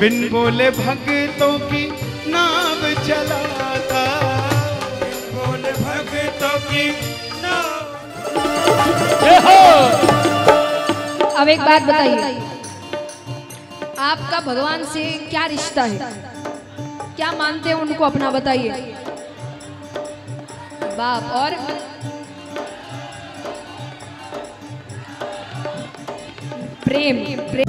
बिन बोले भक्तों की नाव चलाता, बिन बोले भक्तों की नाव। अब एक बात बताइए, आपका भगवान से क्या रिश्ता है, क्या मानते हैं उनको अपना बताइए। बाप और प्रेम, प्रेम।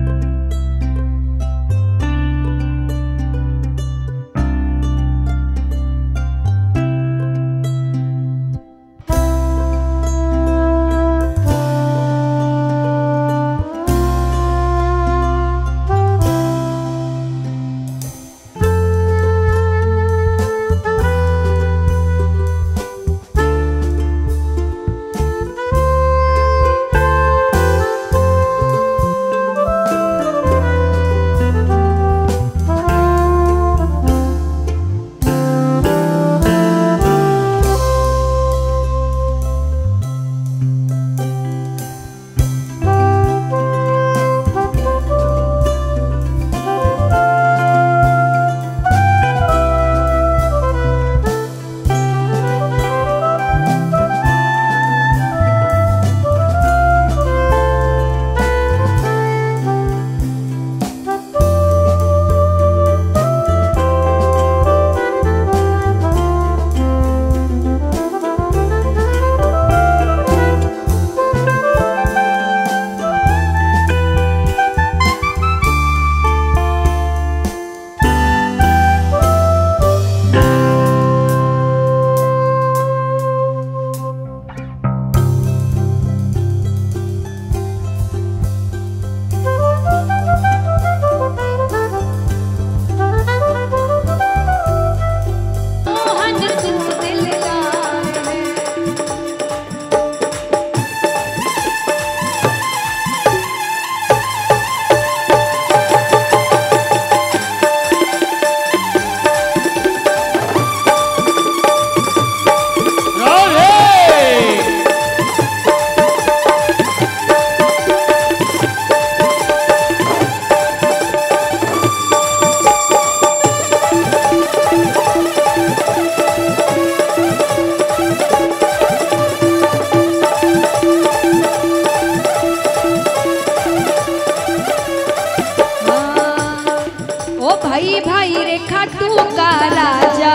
भाई भाई रे खाटू का राजा,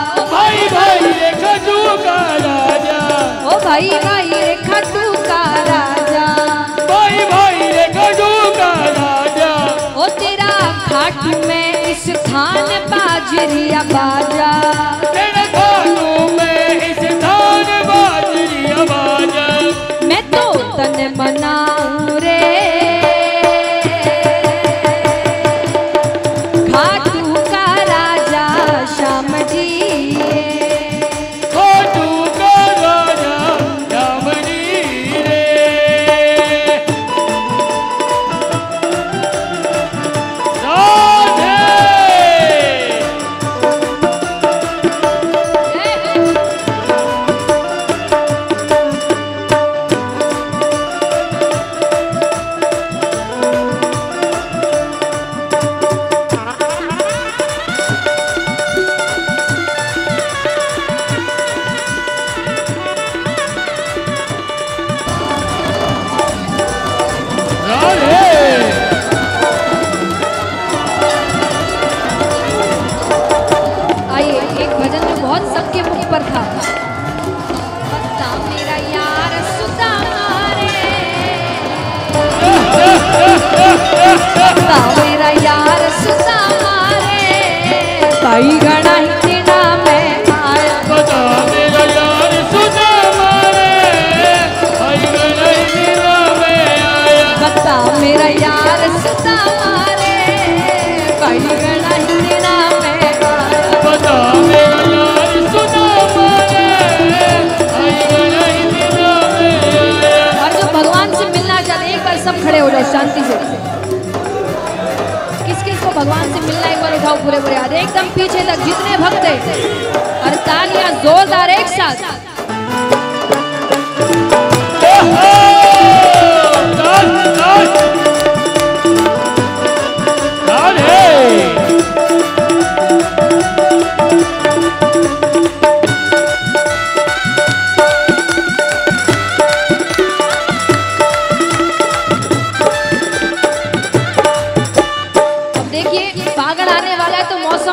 भाई भाई रे खाटू का राजा, ओ भाई भाई रे खाटू का राजा, भाई भाई रे खाटू का राजा। ओ तेरा खाटू में इस थान बाजरिया बाजा, तेरे खाटू में इस थान बाजरिया बाजा। मैं तो तन मनाऊं रे पर था। बता मेरा यार सुदामा रे, बता मेरा यार सुदामा रे, भाई गणा ही नाम में आया। बता मेरा यार सुदामा रे, भाई गणा ही नाम में आया। बता मेरा यार सुदामा रे, भाई गणा ही नाम में आया। बता मेरा यार सुदामा रे, भाई गणा ही नाम में आया। और जो भगवान से मिलना चाहते एक बार सब खड़े हो जाओ शांति से। किस किस को भगवान से मिलना एक बार उठाओ पूरे पूरे हाथ एकदम पीछे तक जितने भक्त हैं, और तालियां जोरदार एक साथ। राधे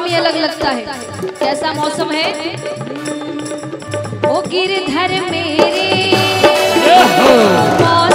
मौसम ही अलग लगता है। कैसा मौसम है? ओ गिरधर मेरे मौसम